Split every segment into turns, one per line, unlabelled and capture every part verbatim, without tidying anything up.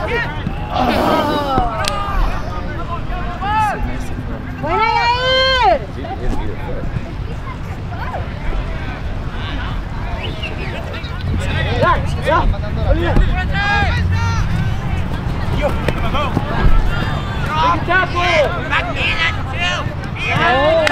¡Buena, Yair! ¡Ya! ¡Ya! ¡Olvida! ¡Yo! ¡Take a tackle!
Back in at two!
¡Oh!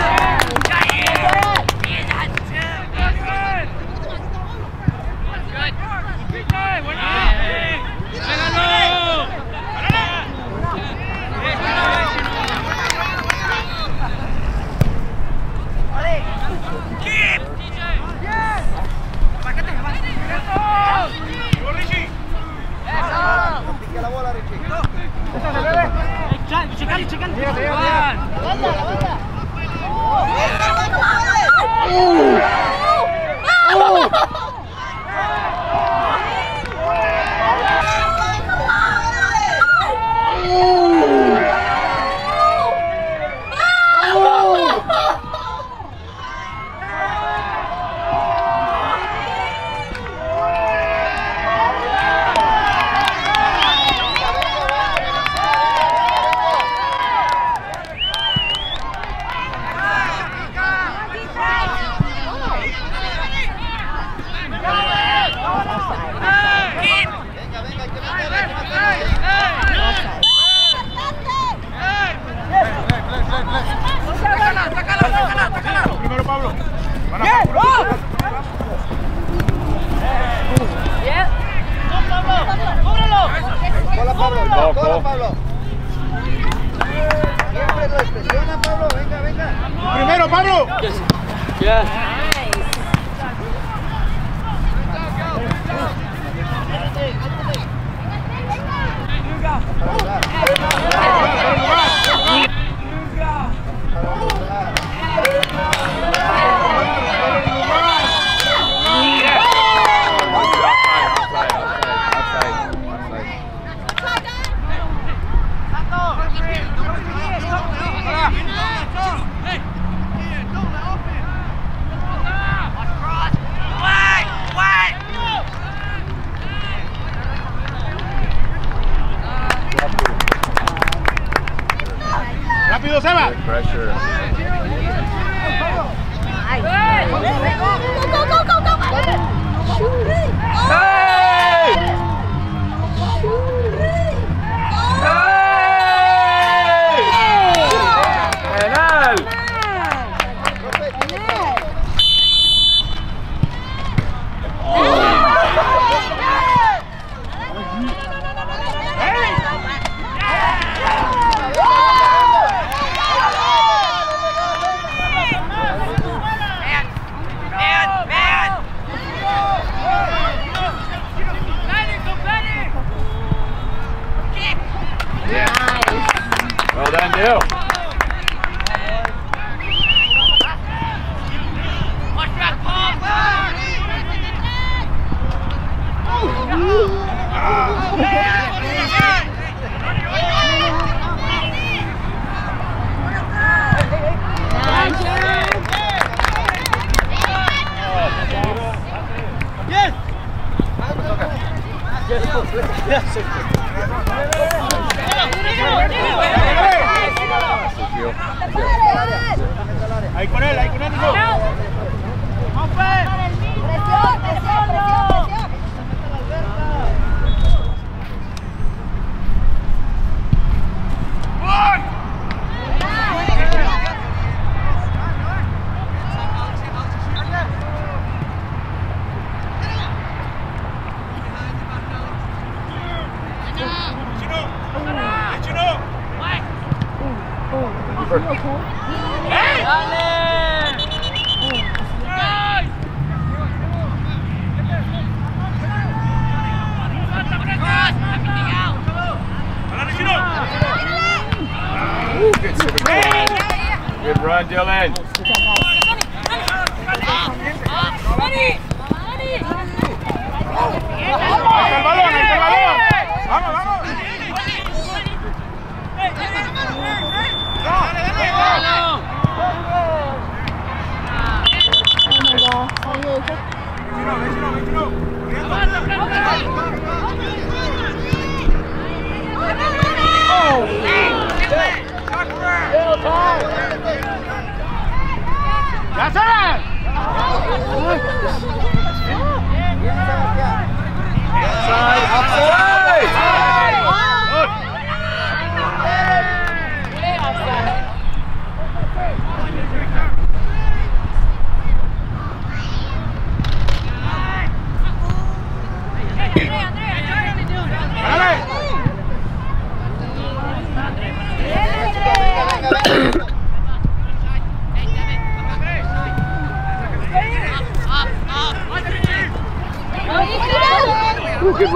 Checale, checale.
Primero Pablo.
Hola Pablo, hola Pablo. Siempre lo expresiona Pablo, venga, venga.
Primero Pablo.
Yeah.
Rápido, Seba.
Pressure.
Go, go, go, go, go! Shoot it!
Hey!
Shoot it!
Penal. Well done, Dale.
Watch back, Paul!
Yes. Yes. Ahí con él, ahí con él, hijo.
¡Presión, presión, presión, presión!
Good run, Dylan.
Ready!
Ahí está el balón, ahí está el balón. Vamos, vamos.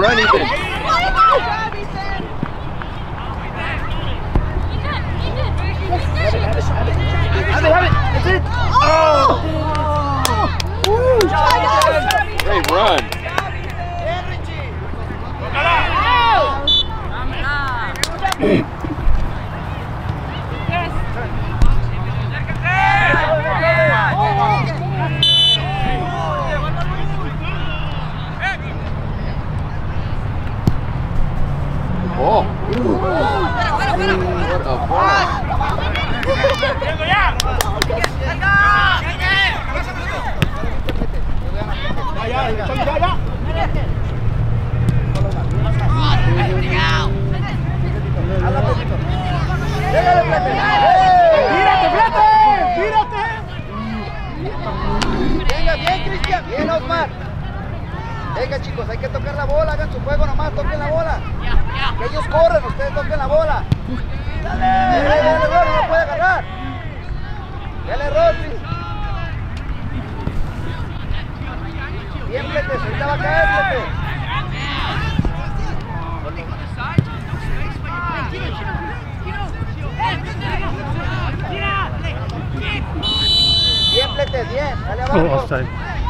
run, Ethan.
Have it, have it. That's it. Oh!
Great run. Oh. What a ball.
Ya, ya, ya, ya. ¡Tírate, Flete! ¡Tírate!
Venga, bien, Cristian. Bien, Osmar. Venga, chicos, hay que tocar la bola. Hagan su juego nomás, toquen la bola. Que ellos corren, ustedes toquen la bola. Dale, dale, el error, no lo puede agarrar. Ya el error, Cris. Bien, Flete, ahorita va a caer, Flete. Bien, Flete, bien. Dale abajo.
Oh, offside.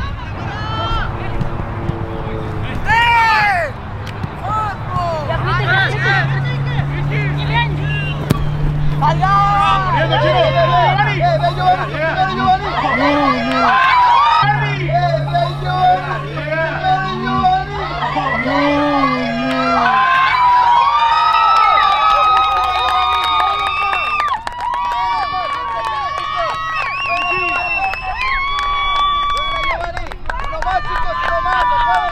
¡Allá!
Giovanni!
¡Eh, ve, Giovanni! ¡Primero, Giovanni! ¡Eh, ve, Giovanni! ¡Primero, Giovanni! ¡Uno más, chicos! ¡Uno más!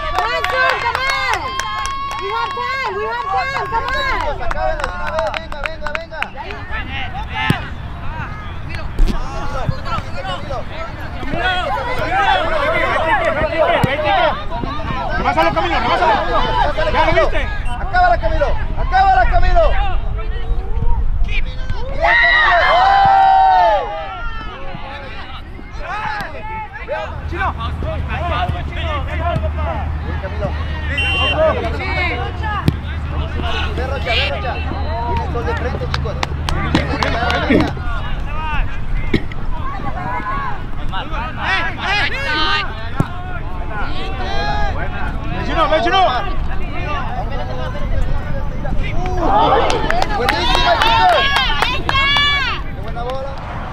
¡Acábenlo! ¡Acábenlo de una vez! ¡Venga, venga, venga!
¡Rebásalo, Camilo! ¡Rebásalo! ¡Ya lo viste!
¡Acábala, Camilo! ¡Acábala, Camilo! ¡Bien, Camilo!
¡Chino!
Bien, Camilo. Ve, Rocha, ve, Rocha. Tienes dos de frente, chicos. Venga, venga.
¡Chino, ven, Chino!
¡Buenísima, chicos! ¡Qué buena bola!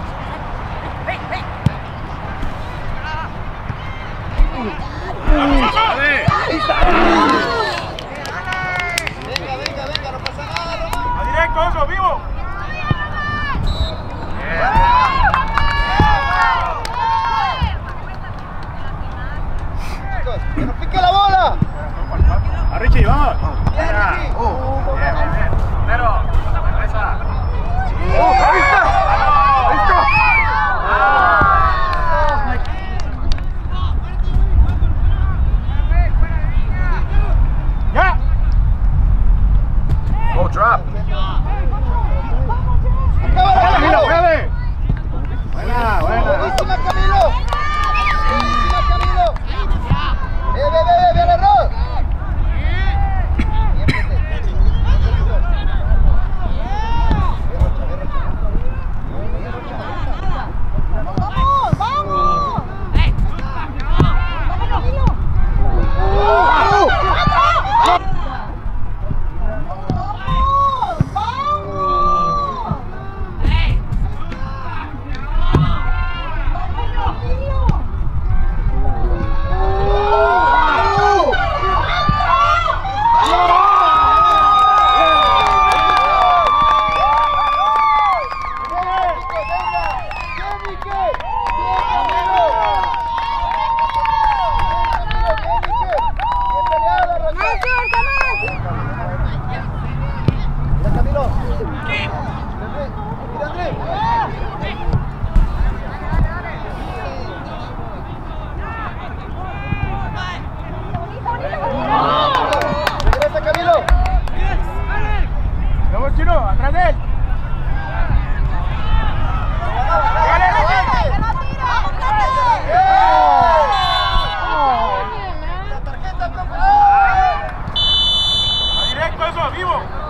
Venga, venga, venga, no pasa nada, Román.
¡A directo eso, vivo!
Chicos, que nos pique la bola.
¡A Richie, vamos!
Bien, Richie.
Bien, bien, bien. Pero, regresa.
¡Oh, ahí está! ¡Ahí está! ¡Ya!
Oh, drop.
Acábala,
¡Camilo,
Camilo.
pégale! ¡Buena, buena!
Buenísima, Camilo. Buenísima, Camilo. Ve, ve, ve, ve, ve el error. Bien, Pete. Ve, Rocha, ve, Rocha. Ve, Rocha.
¡Vamos, vamos!
Regresa, Camilo.
¡Vamos, Chino! ¡Atrás de él!
La tarjeta, profe.
eso, vivo.